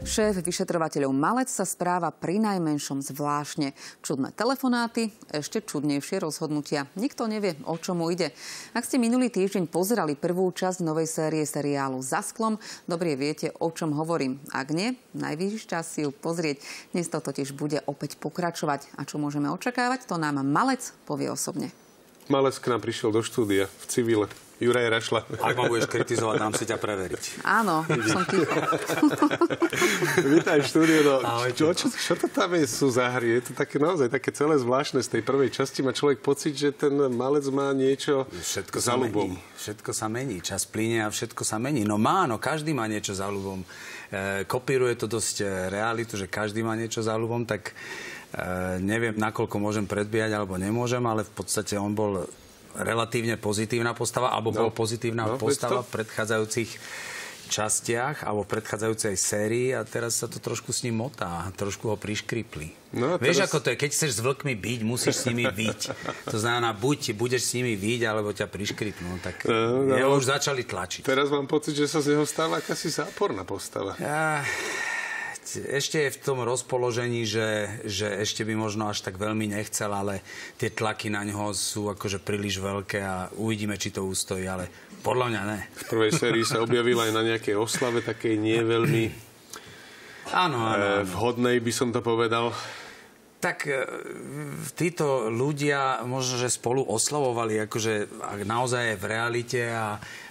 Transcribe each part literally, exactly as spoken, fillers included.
Šéf vyšetrovateľov Malec sa správa prinajmenšom zvláštne. Čudné telefonáty, ešte čudnejšie rozhodnutia. Nikto nevie, o čomu ide. Ak ste minulý týždeň pozerali prvú časť novej série seriálu Za sklom, dobre viete, o čom hovorím. Ak nie, najvyšší čas si ju pozrieť. Dnes to totiž bude opäť pokračovať. A čo môžeme očakávať, to nám Malec povie osobne. Malec k nám prišiel do štúdia v civile. Juraj Rašla. Ak ma budeš kritizovať, dám si ťa preveriť. Áno, som ticho. Vítaj v štúdiu. No, čo, čo, čo to tam je, sú za hry? Je to také naozaj také celé zvláštne z tej prvej časti. Má človek pocit, že ten Malec má niečo všetko za ľubom. Všetko sa mení. Čas plynie a všetko sa mení. No má, no každý má niečo za ľubom. E, kopíruje to dosť realitu, že každý má niečo za ľubom, tak e, neviem, nakoľko môžem predbiehať, alebo nemôžem, ale v podstate on bol relatívne pozitívna postava, alebo no. bol pozitívna no, postava v predchádzajúcich častiach, alebo v predchádzajúcej sérii a teraz sa to trošku s ním motá, trošku ho priškripli. No, teraz... Vieš, ako to je, keď chceš s vlkmi byť, musíš s nimi byť. To znamená, buď budeš s nimi byť, alebo ťa priškripnú. Tak no, no, jeho už začali tlačiť. Teraz mám pocit, že sa z neho stáva akási záporná postava. Ja... Ešte je v tom rozpoložení, že, že ešte by možno až tak veľmi nechcel, ale tie tlaky na ňoho sú akože príliš veľké a uvidíme, či to ústojí, ale podľa mňa ne. V prvej sérii sa objavila aj na nejakej oslave, takej nie veľmi áno, áno, áno. vhodnej, by som to povedal. Tak títo ľudia možno, že spolu oslavovali, akože ak naozaj je v realite a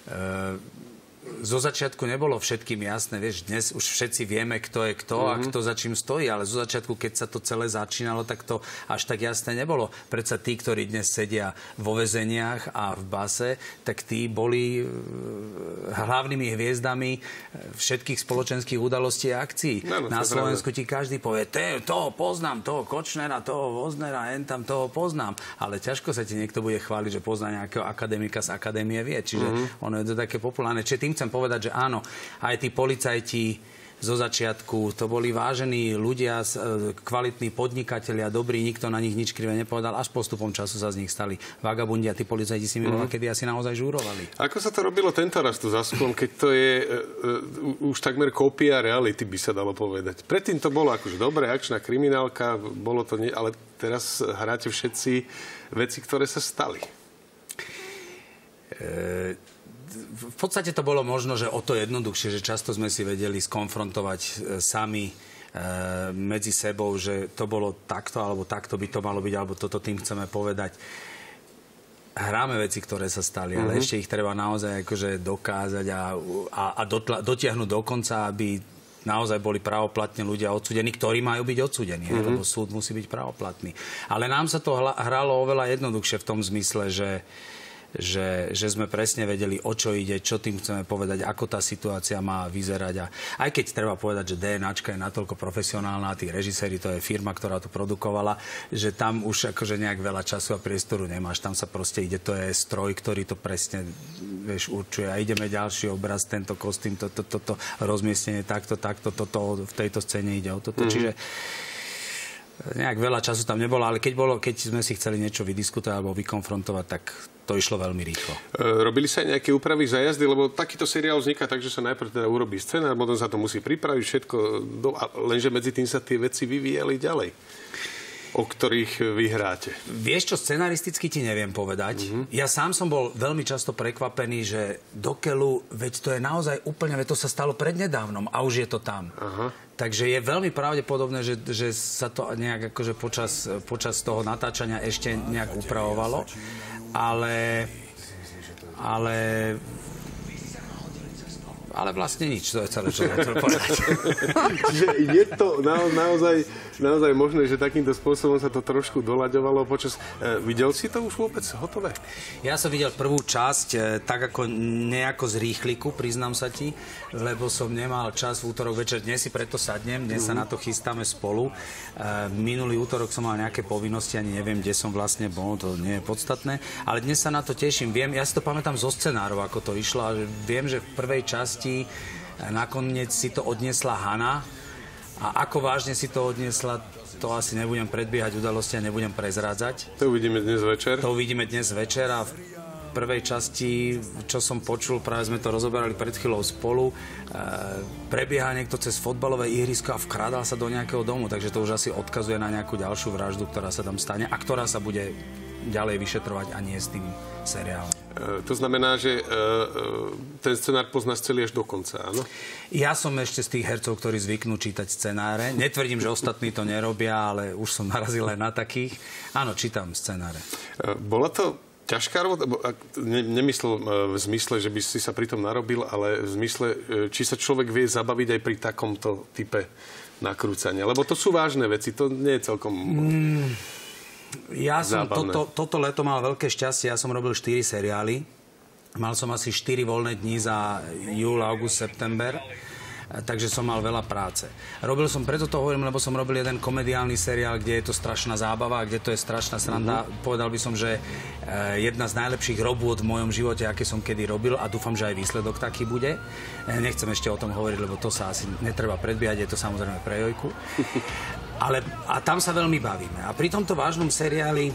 e, zo začiatku nebolo všetkým jasné, vieš, dnes už všetci vieme, kto je kto mm-hmm. a kto za čím stojí, ale zo začiatku, keď sa to celé začínalo, tak to až tak jasné nebolo. Predsa tí, ktorí dnes sedia vo väzeniach a v base, tak tí boli hlavnými hviezdami všetkých spoločenských udalostí a akcií. No, no, na Slovensku ti každý povie, toho poznám, toho Kočnera, toho Voznera, en tam toho poznám. Ale ťažko sa ti niekto bude chváliť, že pozná nejakého akademika z akadémie vie. Čiže mm-hmm. ono je to také populárne. Čiže tým chcem povedať, že áno, aj tí policajti zo začiatku, to boli vážení ľudia, kvalitní podnikatelia, dobrí, nikto na nich nič krivé nepovedal, až postupom času sa z nich stali vagabundi a tí policajti si mi mm. kedy asi naozaj žúrovali. Ako sa to robilo tento raz tu za sklom, keď to je uh, už takmer kópia reality, by sa dalo povedať. Predtým to bolo akože dobré, akčná kriminálka, bolo to nie, ale teraz hráte všetci veci, ktoré sa stali. E- V podstate to bolo možno, že o to jednoduchšie, že často sme si vedeli skonfrontovať e, sami e, medzi sebou, že to bolo takto, alebo takto by to malo byť, alebo toto tým chceme povedať. Hráme veci, ktoré sa stali, mm-hmm. ale ešte ich treba naozaj akože dokázať a, a, a dotla, dotiahnuť do konca, aby naozaj boli právoplatne ľudia odsúdení, ktorí majú byť odsúdení, mm-hmm. lebo súd musí byť právoplatný. Ale nám sa to hralo oveľa jednoduchšie v tom zmysle, že Že, že sme presne vedeli, o čo ide, čo tým chceme povedať, ako tá situácia má vyzerať. A aj keď treba povedať, že DNAčka je natoľko profesionálna, tí režiséri, to je firma, ktorá to produkovala, že tam už akože nejak veľa času a priestoru nemáš. Tam sa proste ide, to je stroj, ktorý to presne, vieš, určuje. A ideme ďalší obraz, tento kostým, toto, toto, rozmiestnenie, takto, takto, toto, v tejto scéne ide o toto. Mm-hmm. Čiže nejak veľa času tam nebolo, ale keď, bolo, keď sme si chceli niečo vydiskutovať alebo vykonfrontovať, tak to išlo veľmi rýchlo. E, robili sa aj nejaké úpravy za jazdy, lebo takýto seriál vzniká tak, že sa najprv teda urobí scéna, potom sa to musí pripraviť všetko, do, lenže medzi tým sa tie veci vyvíjali ďalej, o ktorých vy hráte. Vieš čo, scenaristicky ti neviem povedať. Mm-hmm. Ja sám som bol veľmi často prekvapený, že dokeľu, veď to je naozaj úplne, veď to sa stalo prednedávnom a už je to tam. Aha. Takže je veľmi pravdepodobné, že, že sa to nejak akože počas, počas toho natáčania ešte nejak upravovalo. Ale, ale, ale vlastne nič, to je celé, čo chcem povedať. Čiže je to na, naozaj, naozaj možné, že takýmto spôsobom sa to trošku doľaďovalo počas... E, videl si to už vôbec hotové? Ja som videl prvú časť, e, tak ako nejako z rýchliku, priznám sa ti, lebo som nemal čas v útorok večer. Dnes si preto sadnem, dnes mm-hmm. sa na to chystáme spolu. E, minulý útorok som mal nejaké povinnosti, ani neviem, kde som vlastne bol, to nie je podstatné. Ale dnes sa na to teším. Viem, ja si to pamätám zo scenárov, ako to išlo. A viem, že v prvej časti nakoniec si to odniesla Hana. A ako vážne si to odniesla, to asi nebudem predbiehať udalosti a nebudem prezrádzať. To uvidíme dnes večer. To uvidíme dnes večer a v prvej časti, čo som počul, práve sme to rozoberali pred chvíľou spolu, prebieha niekto cez fotbalové ihrisko a vkrádal sa do nejakého domu, takže to už asi odkazuje na nejakú ďalšiu vraždu, ktorá sa tam stane a ktorá sa bude ďalej vyšetrovať a nie s tým seriálom. E, to znamená, že e, ten scenár poznáš celý až do konca, áno? Ja som ešte z tých hercov, ktorí zvyknú čítať scenáre. Netvrdím, že ostatní to nerobia, ale už som narazil aj na takých. Áno, čítam scenáre. E, bola to ťažká robota? Ne, nemyslel v zmysle, že by si sa pri tom narobil, ale v zmysle, či sa človek vie zabaviť aj pri takomto type nakrúcania. Lebo to sú vážne veci, to nie je celkom... Mm. Ja som toto, toto leto mal veľké šťastie, ja som robil štyri seriály. Mal som asi štyri voľné dni za júl, august, september, takže som mal veľa práce. Robil som, preto to hovorím, lebo som robil jeden komediálny seriál, kde je to strašná zábava, kde to je strašná sranda. Mm-hmm. Povedal by som, že jedna z najlepších robôt v mojom živote, aké som kedy robil a dúfam, že aj výsledok taký bude. Nechcem ešte o tom hovoriť, lebo to sa asi netreba predbiehať, je to samozrejme pre Jojku. Ale, a tam sa veľmi bavíme. A pri tomto vážnom seriáli e,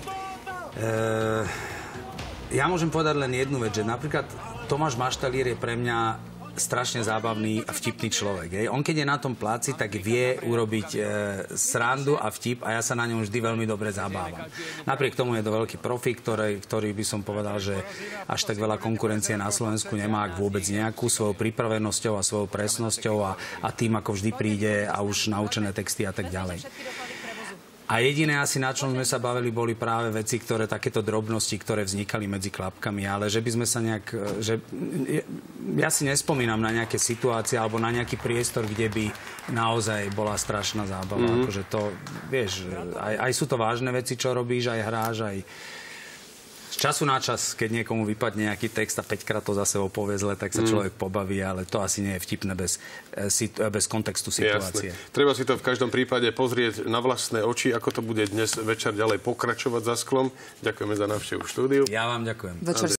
ja môžem povedať len jednu vec, že napríklad Tomáš Maštalír je pre mňa strašne zábavný a vtipný človek. Je. On keď je na tom pláci, tak vie urobiť e, srandu a vtip a ja sa na ňom vždy veľmi dobre zabávam. Napriek tomu je to veľký profík, ktorý, ktorý by som povedal, že až tak veľa konkurencie na Slovensku nemá, ak vôbec nejakú, svojou pripravenosťou a svojou presnosťou a, a tým, ako vždy príde a už naučené texty a tak ďalej. A jediné asi, na čom sme sa bavili, boli práve veci, ktoré, takéto drobnosti, ktoré vznikali medzi klapkami, ale že by sme sa nejak, že ja si nespomínam na nejaké situácie alebo na nejaký priestor, kde by naozaj bola strašná zábava. Mm-hmm. Akože to, vieš, aj, aj sú to vážne veci, čo robíš, aj hráš, aj z času na čas, keď niekomu vypadne nejaký text a päťkrát to zase opovie zle, tak sa človek pobaví, ale to asi nie je vtipné bez, bez kontextu situácie. Jasne. Treba si to v každom prípade pozrieť na vlastné oči, ako to bude dnes večer ďalej pokračovať za sklom. Ďakujeme za návštevu v štúdiu. Ja vám ďakujem. Večer